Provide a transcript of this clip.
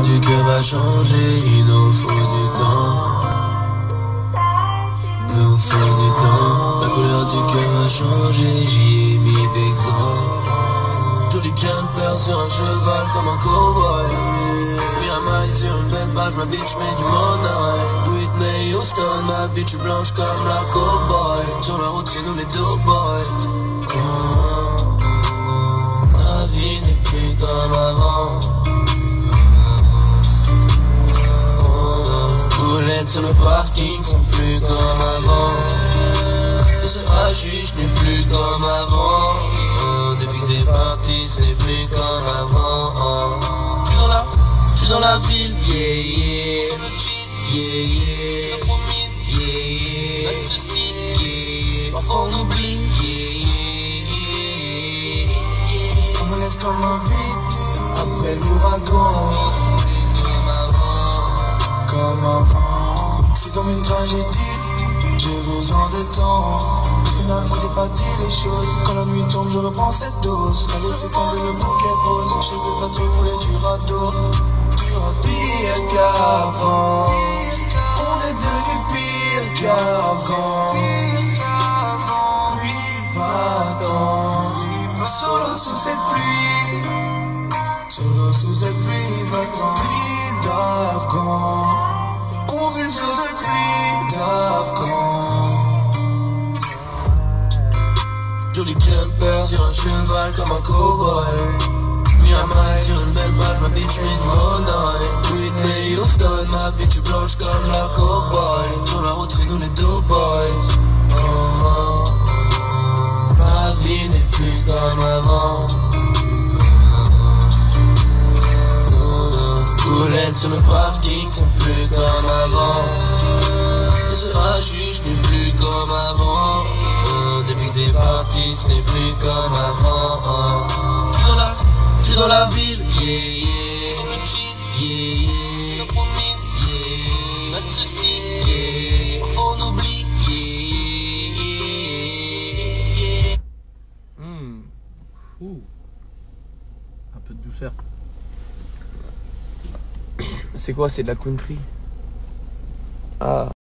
du cœur va changer, il nous faut du temps. Nous faut du temps. La couleur du cœur va changer, j'y ai mis d'exemple. Joli jumper sur un cheval comme un cowboy. Miami sur une belle page, ma bitch met du monnaie. Whitney Houston, ma bitch blanche comme la cowboy. Sur la route c'est nous les deux boys. Ma vie n'est plus comme avant. Boulettes sur le parking sont plus comme avant. Ce hashish n'est plus comme avant. Depuis que t'es parti, ce n'est plus comme avant. J'suis dans la ville, yeah yeah. Sur le cheese, yeah yeah. La promise, yeah yeah. Notre style, yeah yeah. Parfois on oublie, yeah yeah. On me laisse comme un vide après l'ouragan. Comme avant, c'est comme une tragédie. J'ai besoin de temps. Au final, faut pas dit les choses. Quand la nuit tombe, je reprends cette dose. T'as laissé tomber le bouquet rose. Je veux pas trop couler du radeau. Pire qu'avant. On est devenu pire qu'avant. Pluie battant. Solo sous cette pluie. Solo sous cette pluie battant. Pluie d'Afghan. On vit sur cette pluie d'Afghan. Joli jumper sur un cheval comme un cowboy. Miami sur une belle page, ma bitch met du monnaie. Whitney Houston, ma bitch blanche comme la cowboy. Sur la route c'est nous les deux boys. Ma vie n'est plus comme avant. Boulettes sur le parking sont plus comme avant. Ce hashish n'est plus comme avant. Depuis que t'es parti, ce n'est plus comme avant. J'suis dans la ville, yeah yeah. Sur le cheese, yeah yeah. La promise, yeah. Notre style, yeah. Parfois on oublie, yeah yeah. Un peu de douceur. C'est quoi? C'est de la country? Ah.